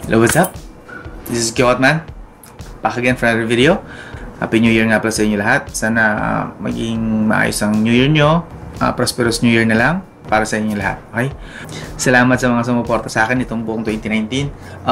Hello, what's up? This is Kiwatman. Back again for another video. Happy New Year nga pala sa inyo lahat. Sana maging maayos ang New Year nyo. Prosperous New Year na lang para sa inyo lahat. Okay? Salamat sa mga sumuporta sa akin itong buong 2019.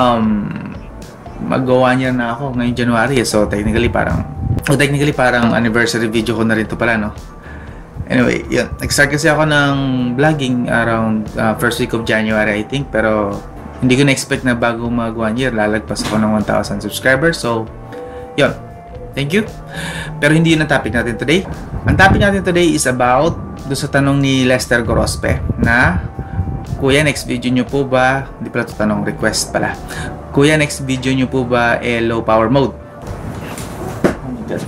Mag-1 year na ako ngayong January. So technically parang anniversary video ko na rin ito pala, no? Anyway, yun. Nag-start kasi ako ng vlogging around first week of January, I think. Pero hindi ko na-expect na bago mag 1 year, lalagpas ako ng 1,000 subscribers. So, yun. Thank you. Pero hindi yun ang topic natin today. Ang topic natin today is about doon sa tanong ni Lester Gorospe na, Kuya, next video nyo po ba, hindi pala ito tanong, request pala. Kuya, next video nyo po ba low power mode? Oh my God.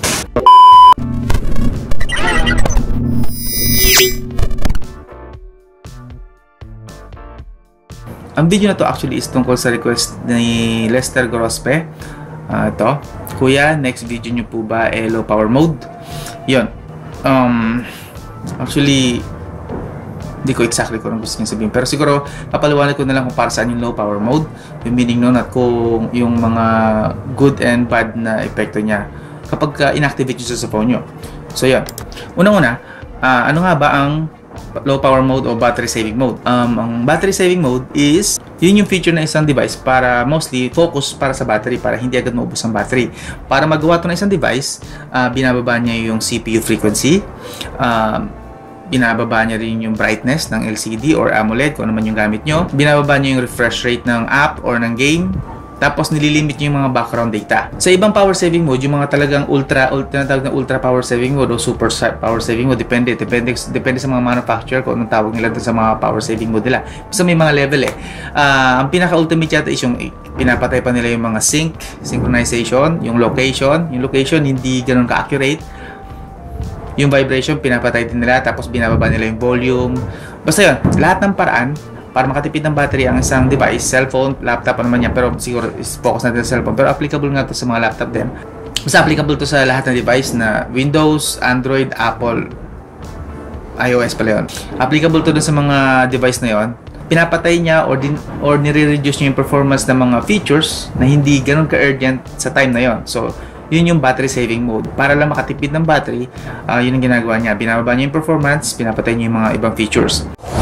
Ang video na to actually is tungkol sa request ni Lester Gorospe. Ito, Kuya, next video nyo po ba low power mode? Yun. Actually, hindi ko exactly kung ano gusto niya sabihin. Pero siguro, papaliwanag ko na lang kung para saan yung low power mode. Yung meaning nun at kung yung mga good and bad na epekto niya kapag inactivate nyo sa phone nyo. So, yun. Unang-una, ano nga ba ang low power mode o battery saving mode? Ang battery saving mode is yun yung feature na isang device para mostly focus para sa battery, para hindi agad maubos ang battery. Para magawa ito ng isang device, binababa niya yung CPU frequency, binababa niya rin yung brightness ng LCD or AMOLED kung ano man yung gamit nyo, binababa niya yung refresh rate ng app or ng game, tapos nililimit niyo yung mga background data. Sa ibang power saving mode, yung mga talagang tinatawag na ultra power saving mode o super power saving mode, depende sa mga manufacturer kung anong tawag nila sa mga power saving mode nila. Basta may mga level eh. Ang pinaka-ultimate yata is yung pinapatay pa nila yung mga synchronization, yung location. Yung location hindi ganoon ka-accurate. Yung vibration, pinapatay din nila, tapos binababa nila yung volume. Basta yun, lahat ng paraan para makatipid ng battery ang isang device, cellphone, laptop, ano man yan, pero siguro focus natin sa cellphone, pero applicable nga to sa mga laptop din. Basta applicable to sa lahat ng device na Windows, Android, Apple, iOS pala yun. Applicable to dun sa mga device na yon. Pinapatay niya or nire-reduce niya yung performance ng mga features na hindi ganun ka-urgent sa time na yon. So, yun yung battery saving mode. Para lang makatipid ng battery, yun ang ginagawa niya. Binababa niya yung performance, pinapatay niya yung mga ibang features.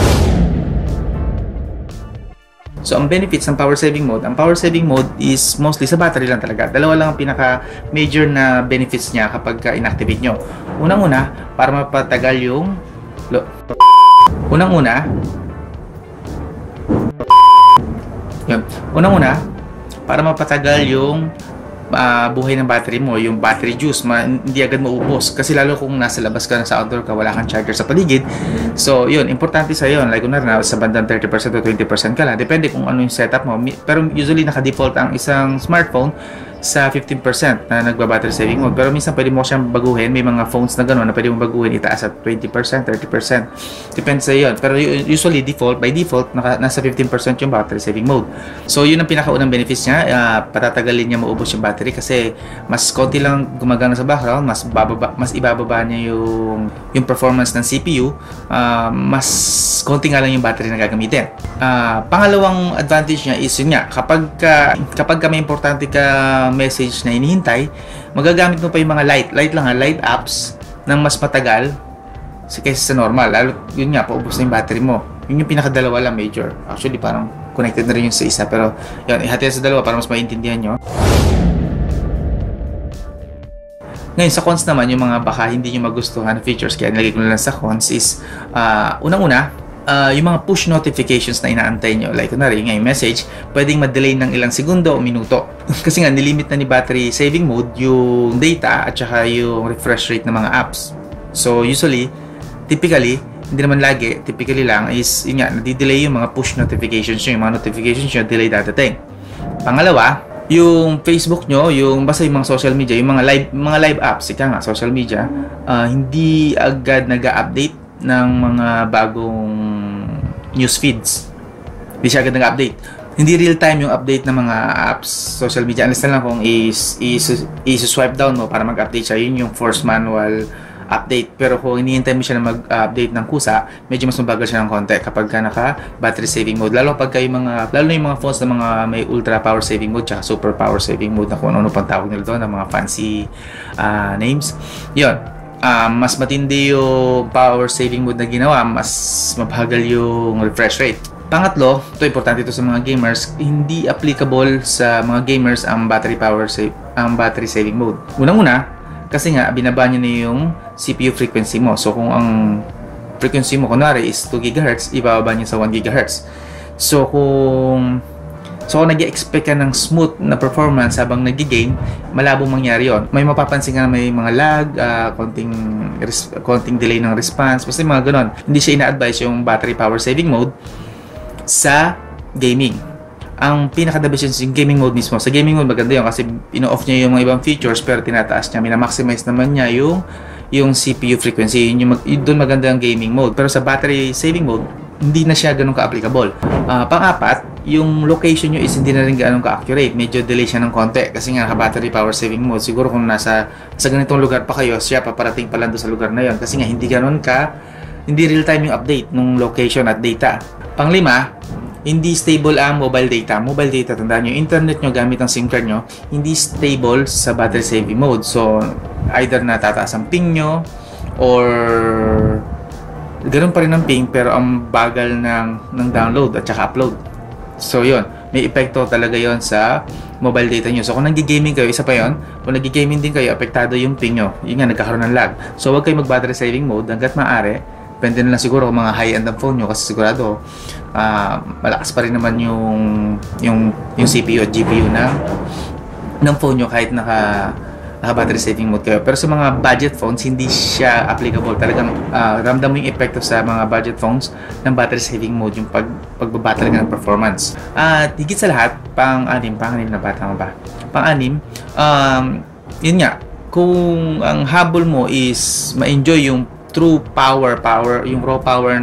So, ang benefits ng power saving mode, ang power saving mode is mostly sa battery lang talaga. Dalawa lang ang pinaka-major na benefits niya kapag inactivate nyo. Unang-una, para mapatagal yung... Unang-una, para mapatagal yung buhay ng battery mo, yung battery juice, hindi agad maubos. Kasi lalo kung nasa labas ka, nasa outdoor ka, wala kang charger sa paligid. So, yun, importante sa yun. Like, kunwari na sa bandang 30% o 20% ka lang. Depende kung ano yung setup mo. Pero usually, naka-default ang isang smartphone sa 15% na nagba-battery saving mode. Pero minsan pwede mo siyang baguhin. May mga phones na gano'n na pwede mo baguhin, itaas at 20%, 30%. Depende sa yun. Pero usually, by default, nasa 15% yung battery saving mode. So, yun ang pinakaunang benefits niya. Patatagalin niya maubos yung battery kasi mas konti lang gumagana sa background, mas ibababa niya yung performance ng CPU, mas konti nga lang yung battery na gagamitin. Pangalawang advantage niya is yun nga, kapag may importante ka message na inihintay, magagamit mo pa yung mga light apps ng mas matagal kaysa sa normal. Lalo, yun nga, paubos na yung battery mo. Yun yung pinakadalawa lang major. Actually, parang connected na rin yung sa isa. Pero, yun, ihati sa dalawa para mas maintindihan nyo. Ngayon, sa cons naman, yung mga baka hindi nyo magustuhan na features, kaya nilagay ko na lang sa cons is, unang-una, yung mga push notifications na inaantay nyo, like kunwari yung message, pwedeng ma-delay ng ilang segundo o minuto. Kasi nga, nilimit na ni battery saving mode yung data at saka yung refresh rate ng mga apps. So, typically, hindi naman lagi, typically lang, is yun nga, nadidelay yung mga push notifications nyo, yung mga notifications nyo, delay dadating. Pangalawa, yung Facebook nyo, basta yung mga social media, yung mga live apps, ika nga, social media, hindi agad nag-update ng mga bagong news feeds. Hindi siya agad nag-update. Hindi real-time yung update ng mga apps, social media. Unless na lang kung i-swipe down mo para mag-update siya. Yun yung force manual update. Pero kung iniintay mo siya na mag-update ng kusa, medyo mas mabagal siya ng konti kapag ka naka battery saving mode. Lalo na yung mga phones na mga may ultra power saving mode tsaka super power saving mode na kung ano pang tawag nila doon, ng mga fancy names. Yun. Mas matindi yung power saving mode na ginawa, mas mabagal yung refresh rate. Pangatlo, ito importante ito sa mga gamers, hindi applicable sa mga gamers ang battery saving mode. Unang-una, kasi nga binaba niya na yung CPU frequency mo. So kung ang frequency mo kunwari is 2 GHz, ibababa niya sa 1 GHz. So kung nag-expect ka ng smooth na performance habang nag-game, malabong mangyari yon. May mapapansin ka na may mga lag, konting delay ng response, basta mga ganon. Hindi siya ina-advise yung battery power saving mode sa gaming. Ang pinaka-the best yung gaming mode mismo. Sa gaming mode maganda yun kasi ino-off niya yung mga ibang features pero tinataas niya. Mina-maximize naman niya yung CPU frequency. Doon maganda ang gaming mode. Pero sa battery saving mode, hindi na siya ganun ka-applicable. Pang-apat, yung location nyo is hindi na rin ganun ka-accurate. Medyo delay siya ng konti kasi nga naka-battery power saving mode. Siguro kung sa ganitong lugar pa kayo, siya paparating pa lang doon sa lugar na yon kasi nga hindi real-time yung update ng location at data. Pang-lima, hindi stable ang mobile data. Mobile data, tandaan nyo, internet nyo gamit ang SIM card nyo, hindi stable sa battery saving mode. So, either natataas ang ping nyo or ganoon pa rin ang ping pero ang bagal ng download at saka upload. So, yun. May epekto talaga yon sa mobile data nyo. So, kung nag-gaming kayo, isa pa yon. Kung nag-gaming din kayo, apektado yung ping nyo. Yun nga, nagkakaroon ng lag. So, huwag kayo mag-battery saving mode hanggat maaari. Depende na lang siguro kung mga high-end ang phone nyo kasi sigurado malakas pa rin naman yung CPU at GPU ng phone nyo kahit naka battery saving mode kayo. Pero sa mga budget phones, hindi siya applicable. Talagang ramdam mo yung epekto sa mga budget phones ng battery saving mode, yung pagbaba talaga ng performance. At higit sa lahat, pang-anim na ba? Tama ba? Pang-anim, yun nga, kung ang habol mo is ma-enjoy yung true power, yung raw power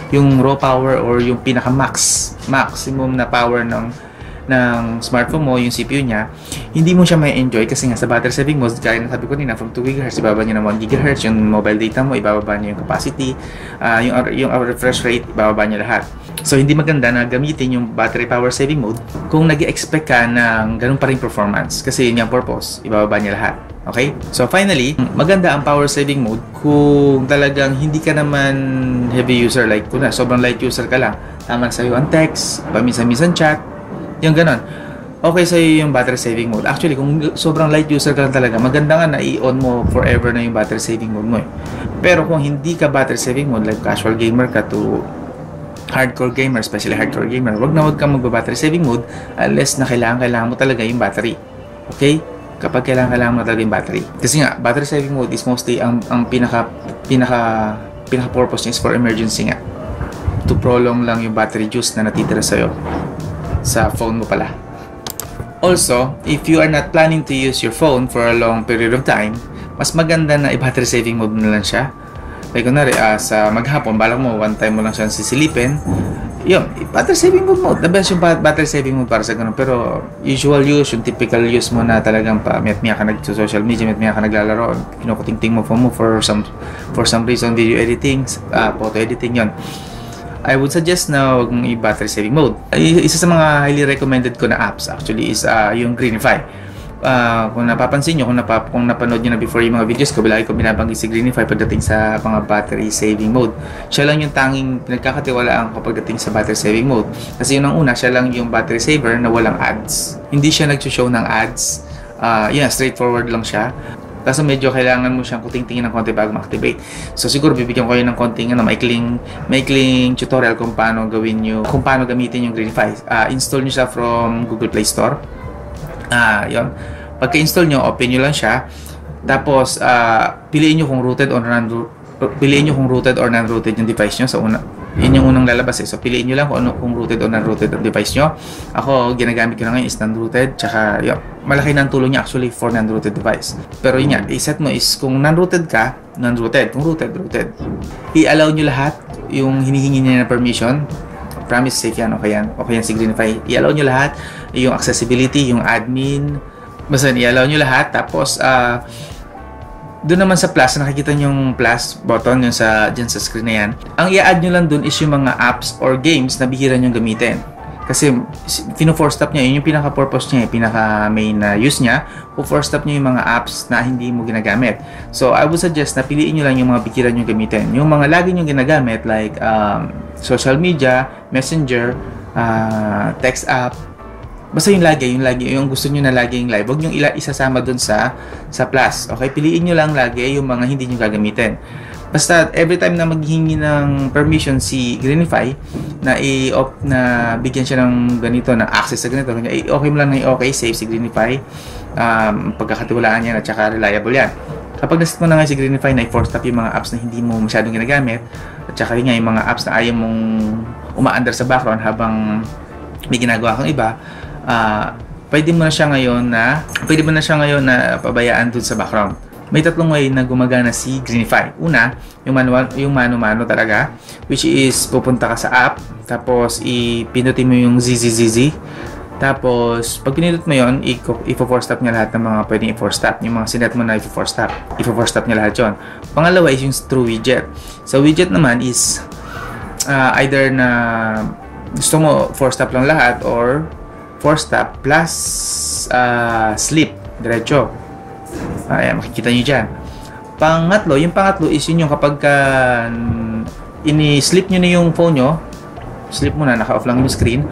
or yung maximum na power ng smartphone mo, yung CPU niya, hindi mo siya may enjoy kasi nga sa battery saving mode, kaya nasabi ko nina, from 2 GHz, ibaba niya ng 1 GHz, yung mobile data mo, ibababa niya yung capacity, yung refresh rate, ibababa niya lahat. So, hindi maganda na gamitin yung battery power saving mode kung nag-expect ka ng ganun pa rin performance kasi yun yung purpose, ibababa niya lahat. Okay? So, finally, maganda ang power saving mode kung talagang hindi ka naman heavy user, like kung sobrang light user ka lang, tama sa'yo ang text, paminsan-minsan chat, yung ganon. Okay sa'yo yung battery saving mode. Actually, kung sobrang light user ka lang talaga, maganda nga na i-on mo forever na yung battery saving mode mo eh. Pero kung hindi ka battery saving mode, like casual gamer ka to hardcore gamer, especially hardcore gamer, wag kang magba-battery saving mode unless na kailangan mo talaga yung battery. Okay? Kapag kailangan mo talaga yung battery. Kasi nga, battery saving mode is mostly ang pinaka purpose niya is for emergency nga. To prolong lang yung battery juice na natitira sa'yo sa phone mo pala. Also, if you are not planning to use your phone for a long period of time, mas maganda na i-battery saving mode na lang siya. Like kunwari, sa maghapon, balak mo, one time mo lang siya sisilipin, yun, battery saving mode. The best yung battery saving mode para sa ganun. Pero usual use, yung typical use mo na talagang miya ka nag-social media, miya ka naglalaro, kinukuting-ting mo phone mo for some reason, video editing, photo editing, yun. I would suggest na huwag mong i-battery saving mode. Isa sa mga highly recommended ko na apps actually is yung Greenify. Kung napapansin nyo, kung napanood nyo na before yung mga videos ko, bilagi ko binabanggit si Greenify pagdating sa mga battery saving mode. Siya lang yung tanging pinagkakatiwalaan ko pagdating sa battery saving mode. Kasi yun ang una, siya lang yung battery saver na walang ads. Hindi siya nag-show ng ads. Straightforward lang siya. Kaso medyo kailangan mo siyang kuting-tingin ng konti bago ma-activate. So siguro bibigyan ko kayo ng konting maikling tutorial kung paano gamitin yung Greenify. Install niyo siya from Google Play Store. Yun. Pagka-install nyo, open nyo lang siya. Tapos piliin nyo kung rooted or non-rooted yung device nyo. So yun yung unang lalabas eh. So piliin nyo lang kung rooted or non-rooted ang device nyo. Ako, ginagamit ko na ngayon is non-rooted. Tsaka yun, malaki na ang tulong niya actually for non-rooted device. Pero yun nga, i-set mo is kung non-rooted ka, non-rooted. Kung rooted. I-allow nyo lahat yung hinihingi niya na permission. Promise safe yan, okay yan si Greenify. I-allow nyo lahat, yung accessibility, yung admin, basta i-allow nyo lahat. Tapos Doon naman sa plus, nakikita nyo yung plus button yung dyan sa screen na yan. Ang i-add nyo lang doon is yung mga apps or games na bihira nyo gamitin. Kasi pino-force stop niya, yun yung pinaka-purpose niya, pinaka-main na use niya. Force stop niya yung mga apps na hindi mo ginagamit. So, I would suggest na piliin nyo lang yung mga bihira nyo gamitin. Yung mga lagi nyo ginagamit like social media, messenger, text app, basta yung lagi, yung gusto nyo na lagi yung live, huwag nyo isasama dun sa plus. Okay? Piliin nyo lang lagi yung mga hindi nyo gagamitin. Basta, every time na maghihingi ng permission si Greenify na i-off na bigyan siya ng ganito, ng access sa ganito, okay mo lang na okay, save si Greenify, pagkakatiwalaan yan at saka reliable yan. Kapag nasit mo na nga si Greenify na i-force stop yung mga apps na hindi mo masyadong ginagamit, at saka yung mga apps na ayaw mong umaandar sa background habang may ginagawa kang iba, pwede mo na siya ngayon na pabayaan dun sa background. May tatlong way na gumagana si Greenify. Una, yung mano-mano talaga, which is pupunta ka sa app, tapos ipinutin mo yung ZZZZ. Tapos, pag pinindot mo yun, i-force stop niya lahat ng mga pwedeng i-force stop. Yung mga sinet mo na i-force stop niya lahat yun. Pangalawa is yung through widget. So, widget naman is either na gusto mo force stop lang lahat or force stop plus sleep, diretso. Ayan, makikita nyo dyan. Yung pangatlo is yun yung kapag ini-sleep nyo na yung phone nyo, sleep mo na, naka-off lang yung screen,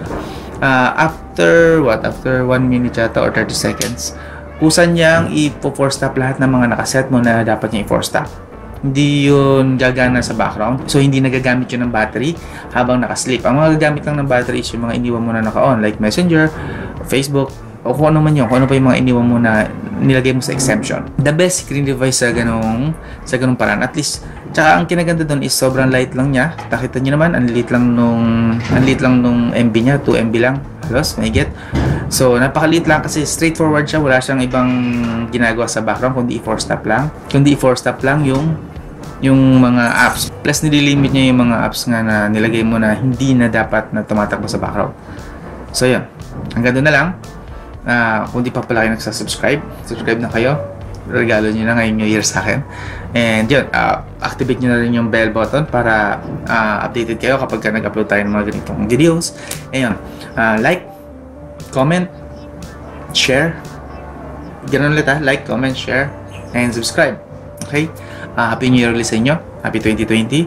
after 1 minute yata or 30 seconds, kusan niyang i-force stop lahat ng mga nakaset mo na dapat niya i-force stop. Hindi yun gagana sa background. So, hindi nagagamit yun ng battery habang nakasleep. Ang mga gagamit lang ng battery is yung mga iniwan mo na naka-on, like Messenger, Facebook, o kung ano man yun, kung ano pa yung mga iniwan mo na nilagay mo sa exemption. The best screen device sa ganung paraan. At least, tsaka ang kinaganda doon is sobrang light lang niya. Nakita niyo naman, ang liit lang nung MB niya, 2 MB lang. Halos, may get. So, napakaliit lang kasi straightforward siya. Wala siyang ibang ginagawa sa background kundi i-force stop lang. Kundi i-force stop lang yung mga apps. Plus, nililimit niya yung mga apps nga na nilagay mo na hindi na dapat na tumatakbo sa background. So, yun. Hanggang doon na lang. Kung di pa pala kayo nagsasubscribe, subscribe na kayo. Regalo nyo na ngayong New Year sa akin. And yun, activate nyo na rin yung bell button para updated kayo kapag nag-upload tayo ng mga ganitong videos. Ayun, like, comment, share. Ganun ulit like, comment, share, and subscribe. Okay? Happy New Year ulit sa inyo. Happy 2020.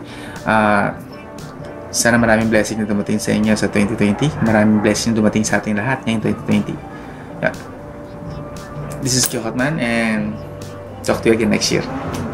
Sana maraming blessing na dumating sa inyo sa 2020. Maraming blessing na dumating sa ating lahat ngayong 2020. Yeah. This is Kyokatman and talk to you again next year.